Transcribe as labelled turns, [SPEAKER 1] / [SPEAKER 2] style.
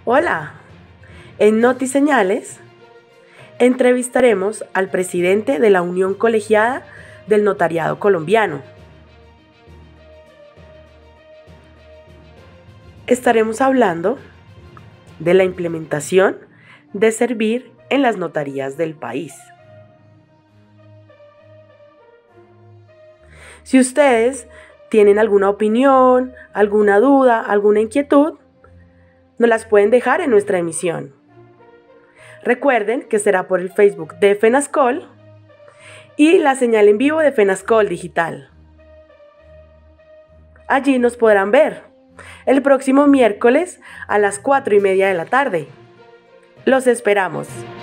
[SPEAKER 1] Hola, en NotiSeñales entrevistaremos al presidente de la Unión Colegiada del Notariado Colombiano. Estaremos hablando de la implementación de Servir en las notarías del país. Si ustedes tienen alguna opinión, alguna duda, alguna inquietud, nos las pueden dejar en nuestra emisión. Recuerden que será por el Facebook de FENASCOL y la señal en vivo de FENASCOL Digital. Allí nos podrán ver el próximo miércoles a las 4:30 de la tarde. Los esperamos.